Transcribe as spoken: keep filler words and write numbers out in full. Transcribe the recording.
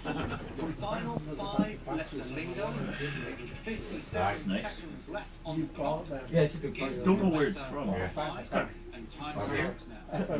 The final five letter lingo. fifty-seven Nice. seconds left on the clock. Yeah, it's a good point. Don't know where it's from. And time starts now.